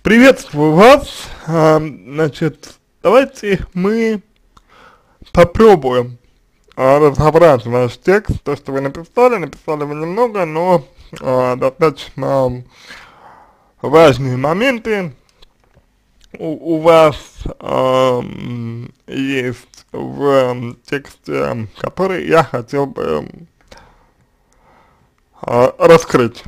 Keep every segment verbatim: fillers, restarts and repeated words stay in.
Приветствую вас. А, значит, давайте мы попробуем а, разобрать ваш текст, то, что вы написали. Написали вы немного, но а, достаточно важные моменты у, у вас а, есть в тексте, который я хотел бы а, раскрыть.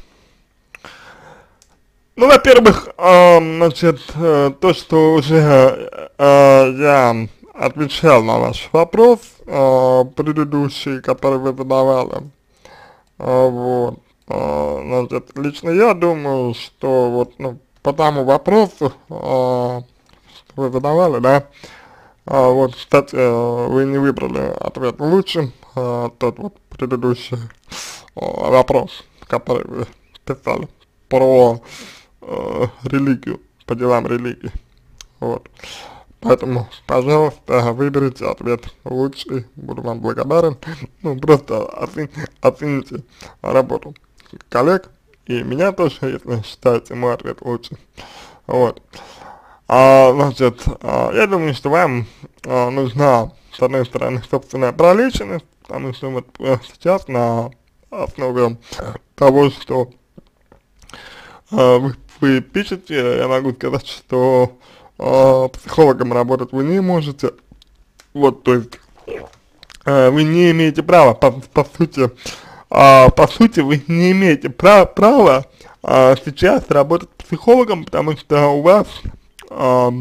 Ну, во-первых, э, значит, э, то, что уже э, я отвечал на ваш вопрос, э, предыдущий, который вы задавали, э, вот, э, значит, лично я думаю, что вот, ну, по тому вопросу, э, что вы задавали, да, э, вот, кстати, э, вы не выбрали ответ лучше, э, тот вот предыдущий э, вопрос, который вы писали про Э, религию, по делам религии, вот, поэтому, пожалуйста, выберите ответ лучший, буду вам благодарен, ну, просто оцени, оцените работу коллег и меня тоже, если считаете мой ответ лучше, вот, а, значит, а, я думаю, что вам а, нужна, с одной стороны, собственная проличность, потому что вот сейчас на основе того, что а, вы вы пишете, я могу сказать, что э, психологом работать вы не можете, вот, то есть, э, вы не имеете права, по, по сути, э, по сути, вы не имеете права, права э, сейчас работать психологом, потому что у вас э,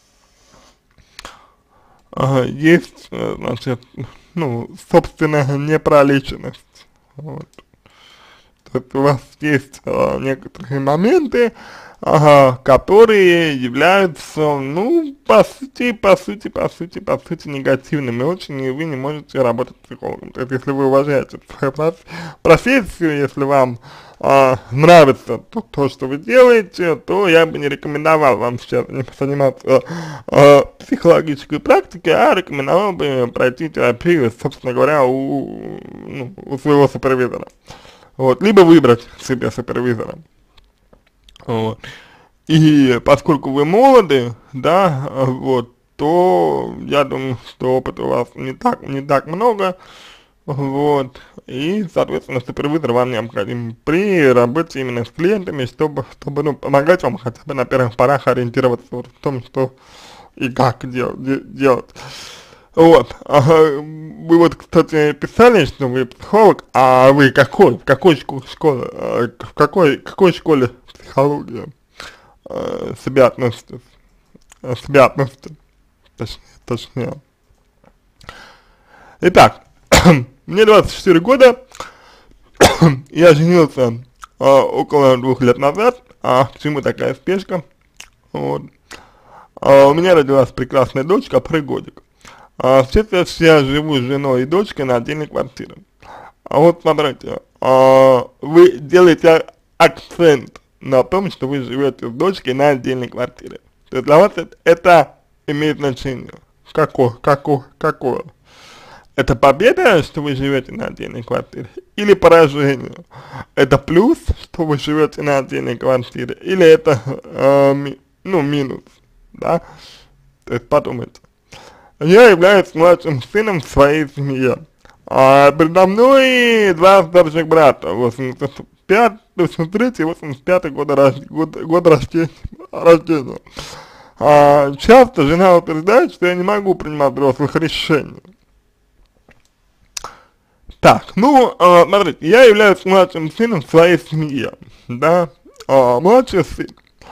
э, есть, э, значит, ну, собственная непроличенность, вот. То есть у вас есть э, некоторые моменты, ага, которые являются, ну, по сути, по сути, по сути, по сути, негативными очень, и вы не можете работать психологом. То есть, если вы уважаете свою профессию, если вам э, нравится то, то, что вы делаете, то я бы не рекомендовал вам сейчас заниматься э, психологической практикой, а рекомендовал бы пройти терапию, собственно говоря, у, ну, у своего супервизора. Вот, либо выбрать себе супервизора, вот, и поскольку вы молоды, да, вот, то я думаю, что опыта у вас не так, не так много, вот, и, соответственно, супервизор вам необходим при работе именно с клиентами, чтобы, чтобы, ну, помогать вам хотя бы на первых порах ориентироваться вот в том, что и как делать, де, делать. Вот, ага, вы вот, кстати, писали, что вы психолог, а вы какой, в какой школе, в какой, какой школе психологии э, себя относитесь, себя относите, точнее, точнее. Итак, мне двадцать четыре года, я женился э, около двух лет назад, а к чему такая спешка, вот, а у меня родилась прекрасная дочь, которой годик. А, сейчас я живу с женой и дочкой на отдельной квартире. А вот смотрите, а, вы делаете акцент на том, что вы живете с дочкой на отдельной квартире. То есть для вас это, это имеет значение. Какое? Какое? Какое? Это победа, что вы живете на отдельной квартире? Или поражение? Это плюс, что вы живете на отдельной квартире? Или это, э, ми, ну, минус? Да? То есть подумайте. Я являюсь младшим сыном в своей семье. А передо мной два старших брата, восемьдесят пятый, восемьдесят третий и восемьдесят пятый года, год, год рождения. рождения. А, часто жена утверждает, что я не могу принимать взрослых решений. Так, ну, а, смотрите, я являюсь младшим сыном в своей семье, да, а, младший сын.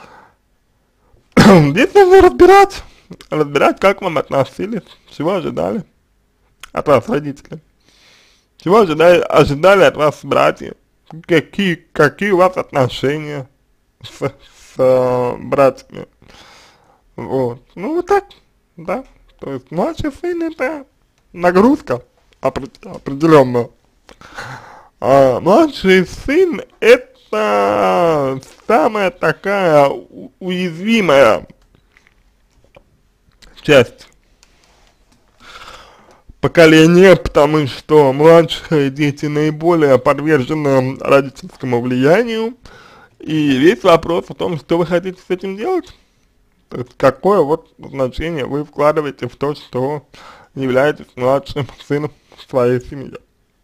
Здесь нужно разбирать. разбирать, как вам относились, чего ожидали от вас родители, чего ожидали, ожидали от вас братья, какие, какие у вас отношения с, с э, братьями, вот, ну вот так, да, то есть младший сын это нагрузка определенная, а младший сын это самая такая уязвимая часть поколения, потому что младшие дети наиболее подвержены родительскому влиянию, И весь вопрос в том, что вы хотите с этим делать. То есть какое вот значение вы вкладываете в то, что являетесь младшим сыном в своей семье.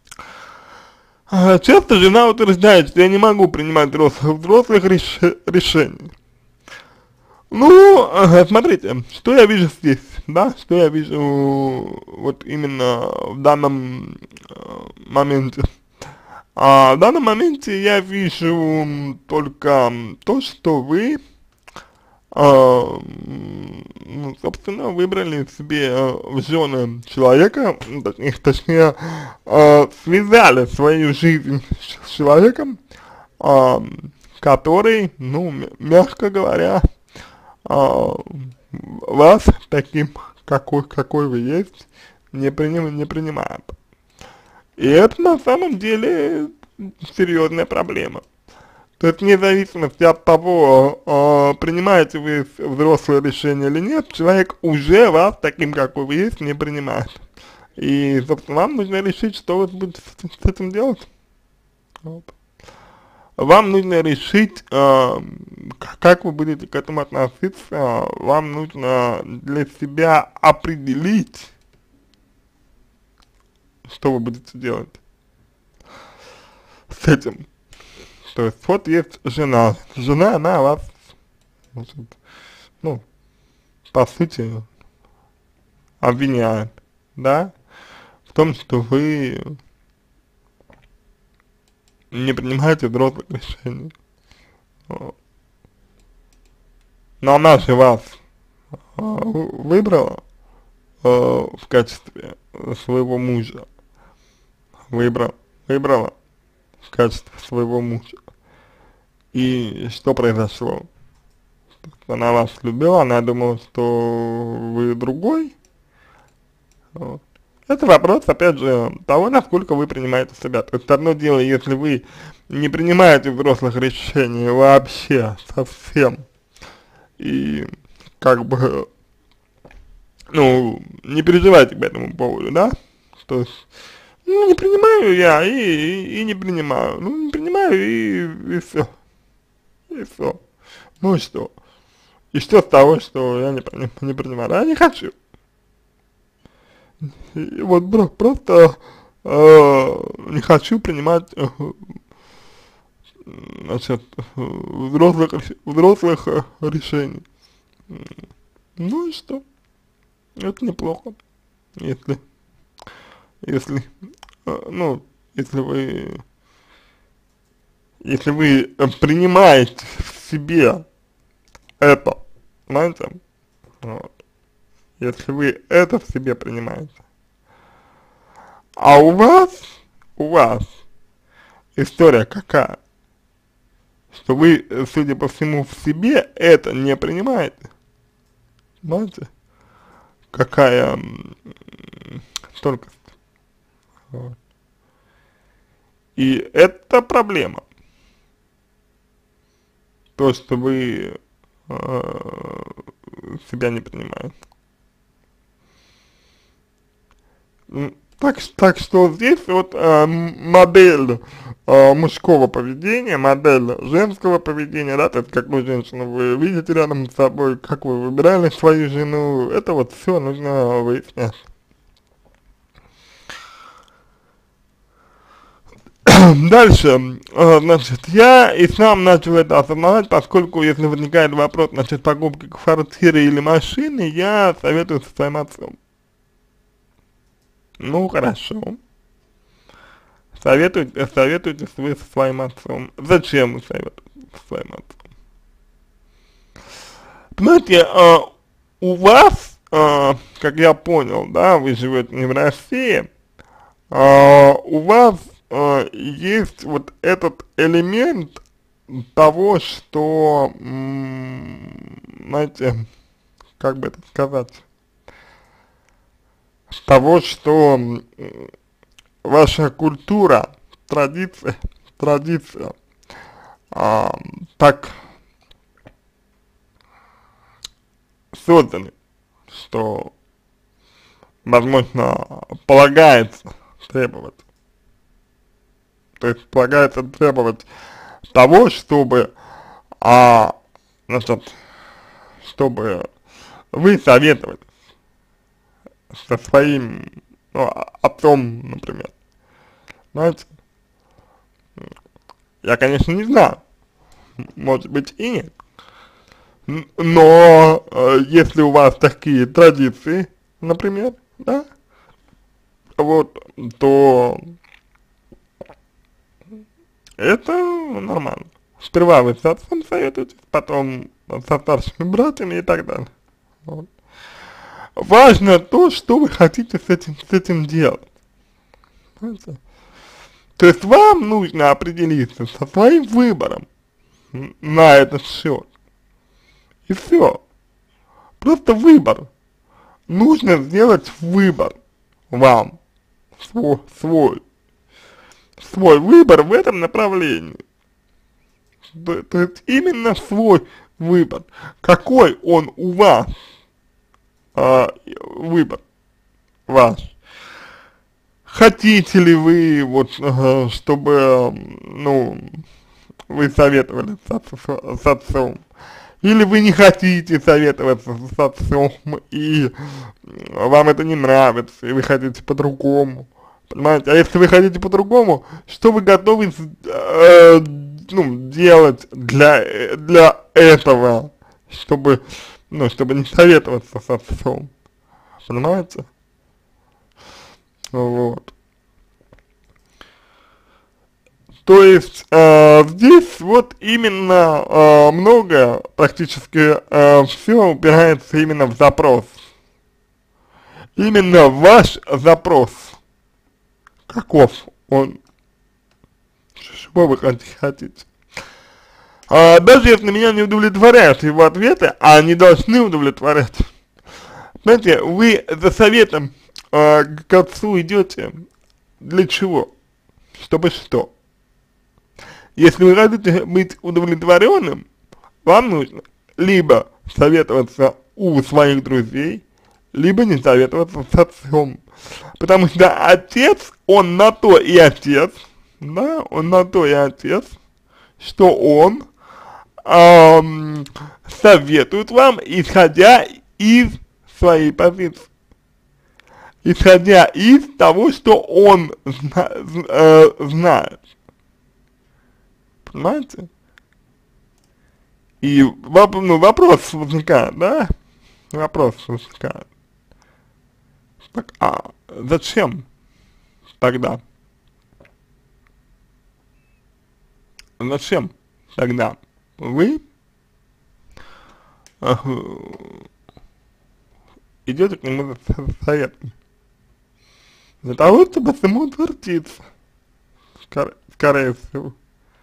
А, часто жена утверждает, что я не могу принимать взрослых, взрослых реш, решений. Ну, ага, смотрите, что я вижу здесь, да, что я вижу вот именно в данном э, моменте. А в данном моменте я вижу только то, что вы, э, ну, собственно, выбрали себе э, в жены человека, точнее, точнее э, связали свою жизнь с человеком, э, который, ну, мягко говоря, а, вас таким, какой, какой вы есть, не, приним, не принимают. И это на самом деле серьезная проблема. То есть вне зависимости от того, а, принимаете вы взрослое решение или нет, человек уже вас таким, какой вы есть, не принимает. И, собственно, вам нужно решить, что вы будете с, с этим делать. Вот. Вам нужно решить, э, как вы будете к этому относиться, вам нужно для себя определить, что вы будете делать с этим. То есть вот есть жена, жена, она вас, значит, ну, по сути, обвиняет, да, в том, что вы не принимаете взрослых решений. Но она же вас э, выбрала э, в качестве своего мужа. Выбрала, выбрала в качестве своего мужа. И что произошло? Она вас любила, она думала, что вы другой. Вот. Это вопрос, опять же, того, насколько вы принимаете себя. То есть одно дело, если вы не принимаете взрослых решений вообще, совсем, и как бы, ну, не переживайте по этому поводу, да? То есть, ну, не принимаю я, и, и, и не принимаю. Ну, не принимаю, и, и все. И все. Ну и что? И что с того, что я не, не принимаю? Я не хочу. И вот просто э, не хочу принимать э, значит, взрослых, взрослых э, решений. Ну и что? Это неплохо, если, если, э, ну, если вы, если вы принимаете в себе это, понимаете? Вот. Если вы это в себе принимаете. А у вас, у вас история какая? Что вы, судя по всему, в себе это не принимаете. Понимаете? Какая тонкость. Вот. И это проблема. То, что вы э, себя не принимаете. Так, так что здесь вот э, модель э, мужского поведения, модель женского поведения, да, то есть какую женщину вы видите рядом с собой, как вы выбирали свою жену, это вот все нужно выяснять. Дальше, э, значит, я и сам начал это осознавать, поскольку если возникает вопрос насчет покупки квартиры или машины, я советую со своим отцом. Ну, хорошо. Советуйте, советуйтесь вы со своим отцом. Зачем вы советуете со своим отцом? Понимаете, э, у вас, э, как я понял, да, вы живете не в России, э, у вас э, есть вот этот элемент того, что, знаете, как бы это сказать, того, что ваша культура, традиция, традиция а, так созданы, что, возможно, полагается требовать, то есть полагается требовать того, чтобы а, значит, чтобы вы советовались со своим, ну, отцом, например. Знаете, я, конечно, не знаю, может быть и нет, но э, если у вас такие традиции, например, да, вот, то это нормально. Сперва вы с отцом советуетесь, потом со старшими братьями и так далее. Вот. Важно то, что вы хотите с этим, с этим делать. Понимаете? То есть вам нужно определиться со своим выбором на этот счет. И все. Просто выбор. Нужно сделать выбор вам. Свой, свой. Свой выбор в этом направлении. То, то есть именно свой выбор. Какой он у вас? А, выбор ваш. Хотите ли вы, вот, э, чтобы, ну, вы советовались с, с отцом, или вы не хотите советоваться с отцом, и вам это не нравится, и вы хотите по-другому, понимаете? А если вы хотите по-другому, что вы готовы, э, ну, делать для, для этого, чтобы, ну, чтобы не советоваться с отцом, понимаете? Вот. То есть, э, здесь вот именно э, многое, практически э, все упирается именно в запрос. Именно ваш запрос. Каков он? Что вы хотите? А, даже если меня не удовлетворяют его ответы, а они должны удовлетворять. Знаете, вы за советом э, к отцу идете для чего? Чтобы что? Если вы хотите быть удовлетворенным, вам нужно либо советоваться у своих друзей, либо не советоваться с отцом. Потому что отец, он на то и отец, да, он на то и отец, что он эм, советует вам, исходя из своей позиции. Исходя из того, что он зна э, знает. Понимаете? И воп ну, вопрос возникает, да? Вопрос возникает. Так, а зачем тогда? Зачем тогда вы э, идете к нему за советом? Для того, чтобы самому утвердиться, скорее, скорее всего.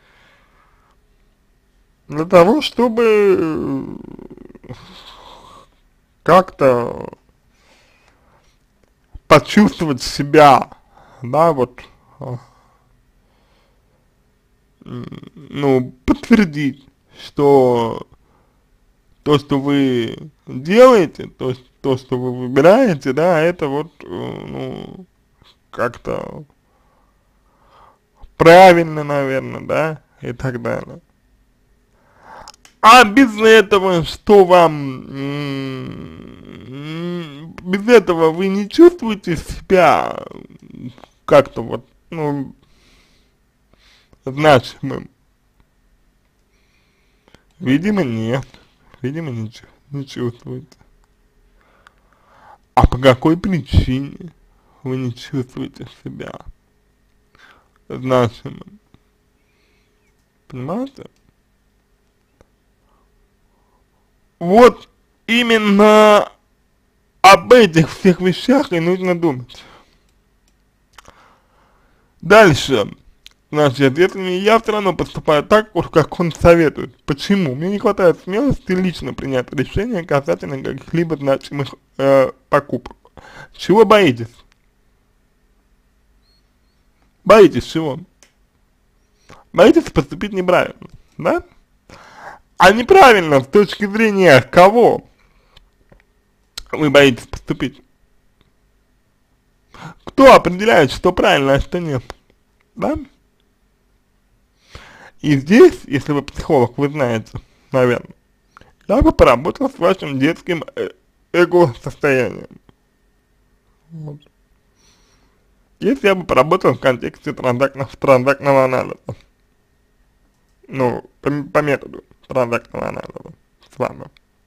Для того, чтобы как-то почувствовать себя, да, вот, ну, подтвердить, что то, что вы делаете, то, то, что вы выбираете, да, это вот, ну, как-то правильно, наверное, да, и так далее. А без этого, что вам, без этого вы не чувствуете себя как-то вот, ну, значимым? Видимо, нет. Видимо, не, не чувствуете. А по какой причине вы не чувствуете себя значимым? Понимаете? Вот именно об этих всех вещах и нужно думать. Дальше. Значит, если я все равно поступаю так, как он советует. Почему? Мне не хватает смелости лично принять решение касательно каких-либо значимых э, покупок. Чего боитесь? Боитесь чего? Боитесь поступить неправильно, да? А неправильно с точки зрения кого вы боитесь поступить? Кто определяет, что правильно, а что нет, да? И здесь, если вы психолог, вы знаете, наверное, я бы поработал с вашим детским э эго-состоянием. Вот. Если я бы поработал в контексте транзактного, транзактного анализа, ну, по, по методу транзактного анализа с вами.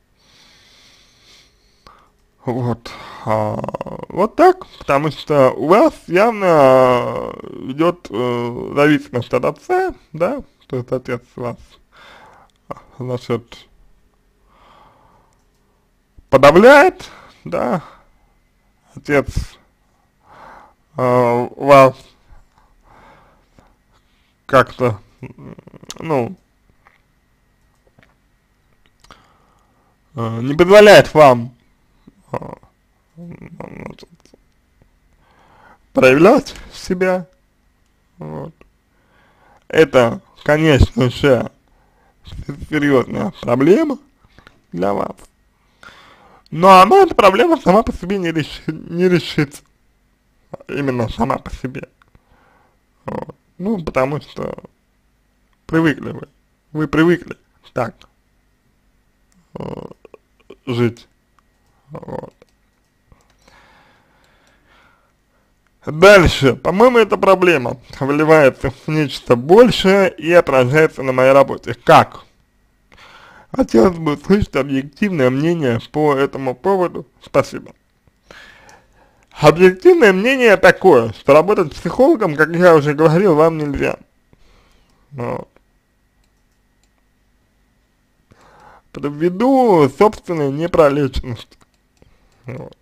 Вот, а, вот так, потому что у вас явно идет э, зависимость от отца, да, то есть отец вас, значит, подавляет, да, отец э, вас как-то, ну, э, не позволяет вам э, значит, проявлять себя, вот. Это, конечно же, серьезная проблема для вас, но она, эта проблема сама по себе не, реши, не решится, именно сама по себе, вот. Ну, потому что привыкли вы, вы привыкли так э, жить, вот. Дальше, по-моему, эта проблема выливается в нечто большее и отражается на моей работе. Как? Хотелось бы услышать объективное мнение по этому поводу. Спасибо. Объективное мнение такое, что работать психологом, как я уже говорил, вам нельзя. Вот. Ввиду собственной непролеченности. Вот.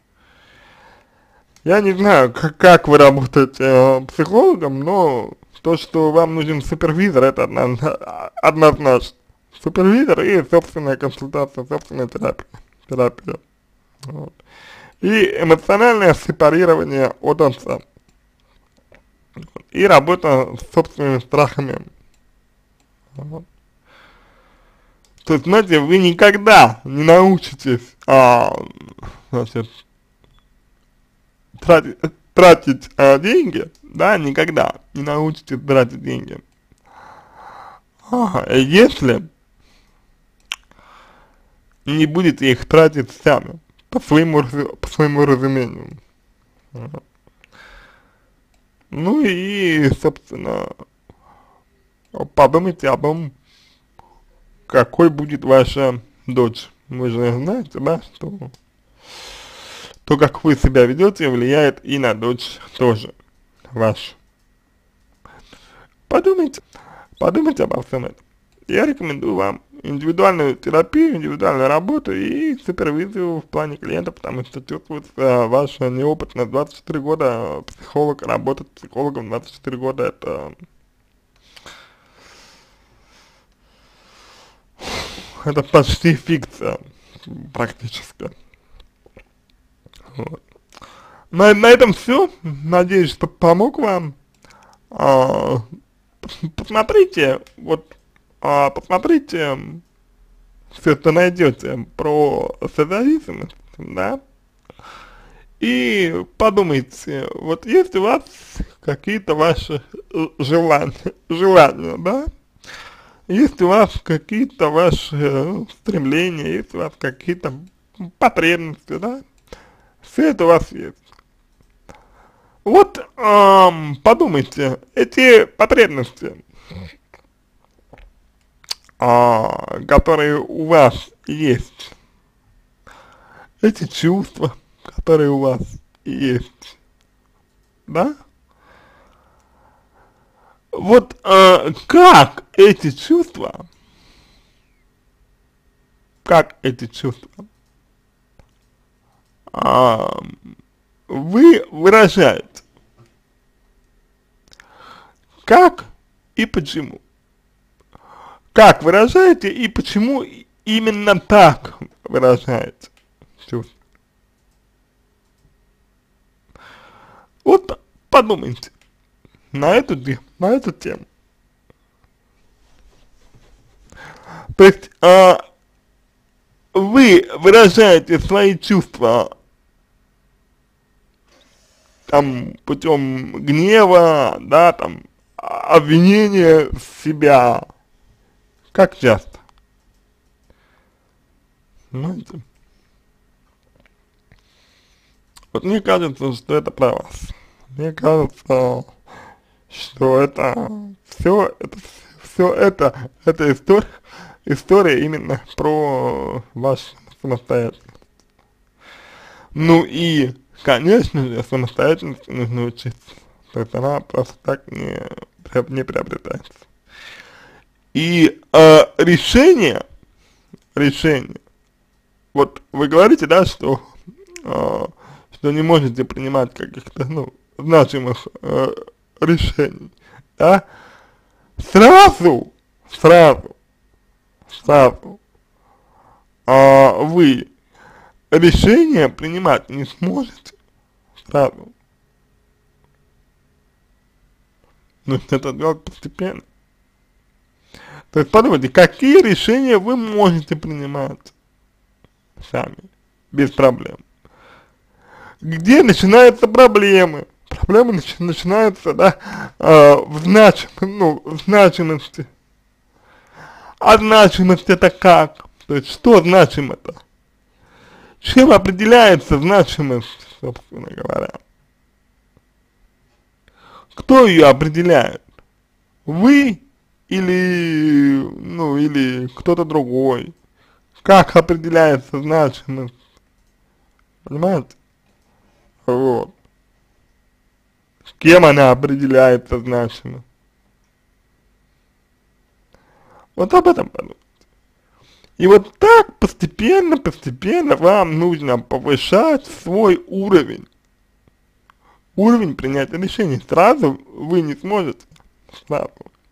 Я не знаю, как, как вы работаете э, психологом, но то, что вам нужен супервизор, это одно, однозначно. Супервизор и собственная консультация, собственная терапия. терапия. Вот. И эмоциональное сепарирование от отца. И работа с собственными страхами. Вот. То есть, знаете, вы никогда не научитесь, а, значит, тратить, тратить а, деньги, да, никогда не научитесь тратить деньги. А, если не будете их тратить сами, по своему, по своему разумению. Ну и, собственно, подумайте об том, какой будет ваша дочь. Вы же знаете, да, что то, как вы себя ведете, влияет и на дочь тоже вашу. Подумайте, подумайте обо всем этом. Я рекомендую вам индивидуальную терапию, индивидуальную работу и супервизию в плане клиента, потому что чувствуется ваша неопытность. двадцать четыре года психолог, работать психологом двадцать четыре года, это это почти фикция, практически. Вот. На, на этом все. Надеюсь, что помог вам. А, посмотрите, вот, а, посмотрите, все, что найдете про созависимость, да, и подумайте, вот есть у вас какие-то ваши желания, желания, да, есть у вас какие-то ваши стремления, есть у вас какие-то потребности, да, все это у вас есть. Вот эм, подумайте, эти потребности, а, которые у вас есть, эти чувства, которые у вас есть, да? Вот э, как эти чувства, как эти чувства э, вы выражаете, как и почему? Как выражаете и почему именно так выражаете чувства? Вот подумайте на эту, на эту тему. То есть а, вы выражаете свои чувства там путем гнева, да, там обвинения себя. Как часто? Понимаете? Вот мне кажется, что это про вас. Мне кажется, что это все, это все это, эта история, история именно про вашу самостоятельность. Ну и, конечно же, самостоятельности нужно учиться. То есть она просто так не, не приобретается. И э, решение, решение, вот вы говорите, да, что, э, что не можете принимать каких-то, ну, значимых э, решений, да, сразу, сразу, сразу э, вы решение принимать не сможете, сразу. Нужно это делать постепенно. То есть подумайте, какие решения вы можете принимать сами, без проблем. Где начинаются проблемы? Проблемы начи начинаются, да, э, в, значим, ну, в значимости. А значимость это как? То есть что значимо-то? Чем определяется значимость, собственно говоря? Кто ее определяет? Вы или, ну, или кто-то другой? Как определяется значимость? Понимаете? Вот. С кем она определяется значимость? Вот об этом подумайте. И вот так постепенно, постепенно вам нужно повышать свой уровень. Уровень принятия решений. Сразу вы не сможете. Сразу.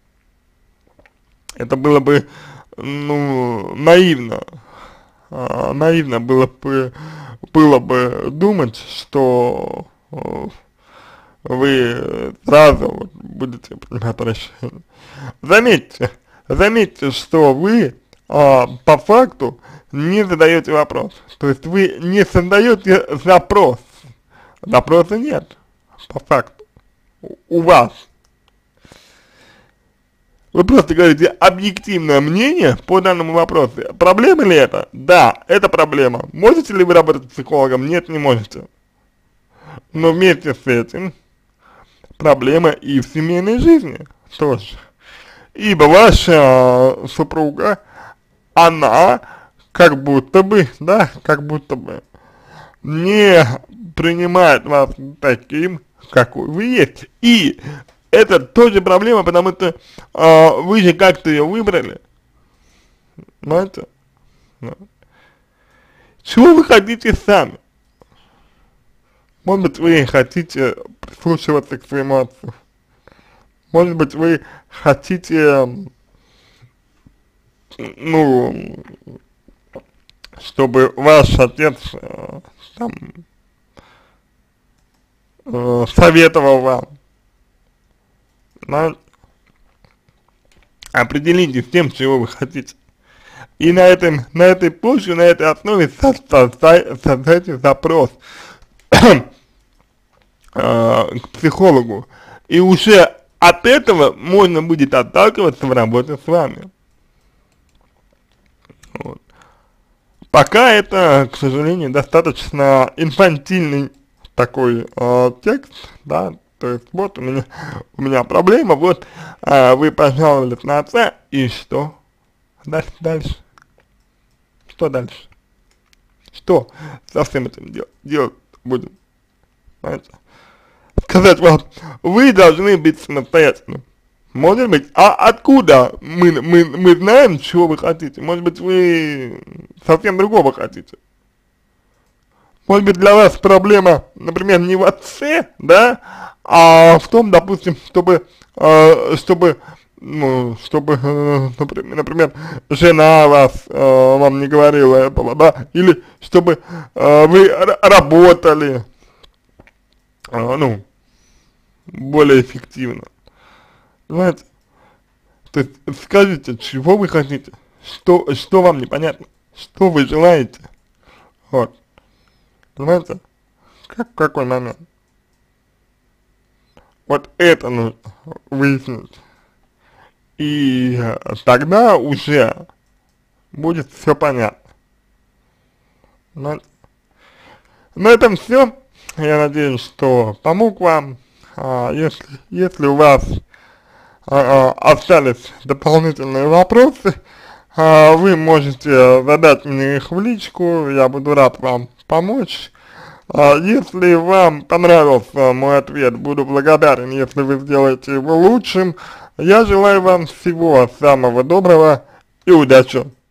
Это было бы, ну, наивно. А, наивно было бы, было бы думать, что э, вы сразу вот будете принимать решение. Заметьте, заметьте, что вы а, по факту не задаете вопрос. То есть вы не создаете запрос. Запроса нет, по факту, у, у вас. Вы просто говорите объективное мнение по данному вопросу. Проблема ли это? Да, это проблема. Можете ли вы работать психологом? Нет, не можете. Но вместе с этим проблема и в семейной жизни тоже. Ибо ваша супруга, она как будто бы, да, как будто бы не принимает вас таким, какой вы есть. И это тоже проблема, потому что э, вы же как-то ее выбрали. Понимаете? Да. Чего вы хотите сами? Может быть, вы хотите прислушиваться к своему отцу. Может быть, вы хотите, ну, чтобы ваш отец э, там, э, советовал вам. Но определитесь с тем, чего вы хотите. И на, этом, на этой почве, на этой основе создайте запрос э, к психологу. И уже от этого можно будет отталкиваться в работе с вами. Вот. Пока это, к сожалению, достаточно инфантильный такой э, текст, да. То есть вот у меня, у меня проблема, вот а, вы пожаловались на отца, и что? Дальше, дальше. Что дальше? Что со всем этим дел делать будем? Понимаете? Сказать вам, вы должны быть самостоятельным. Может быть, а откуда мы, мы, мы знаем, чего вы хотите? Может быть, вы совсем другого хотите? Может быть, для вас проблема, например, не в отце, да, а в том, допустим, чтобы, э, чтобы, ну, чтобы, э, например, жена вас, э, вам не говорила этого, да, или чтобы э, вы работали, э, ну, более эффективно, понимаете? То есть скажите, чего вы хотите, что, что вам непонятно, что вы желаете, вот. Понимаете? Как, какой момент? Вот это нужно выяснить. И тогда уже будет все понятно. На, на этом все. Я надеюсь, что помог вам. А, если, если у вас а, а, остались дополнительные вопросы, а, вы можете задать мне их в личку, я буду рад вам помочь. А, если вам понравился мой ответ, буду благодарен, если вы сделаете его лучшим. Я желаю вам всего самого доброго и удачи!